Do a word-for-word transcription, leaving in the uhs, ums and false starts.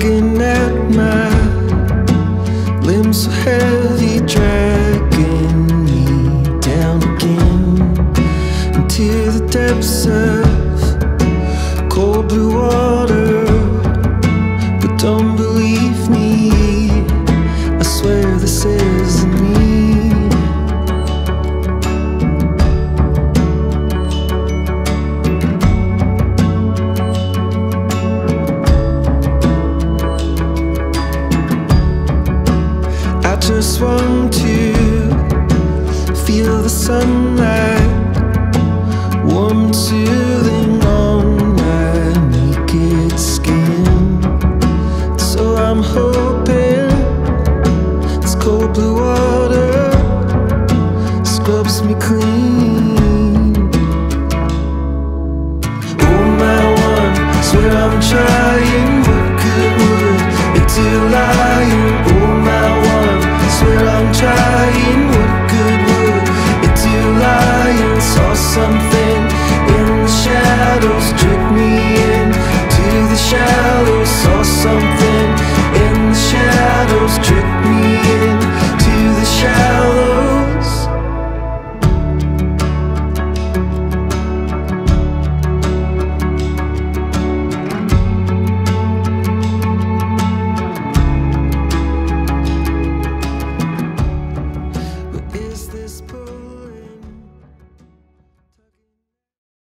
tugging at my limbs so heavy, dragging me down again into the depths of cold blue water. But don't believe me, I swear this isn't me. I just want to feel the sun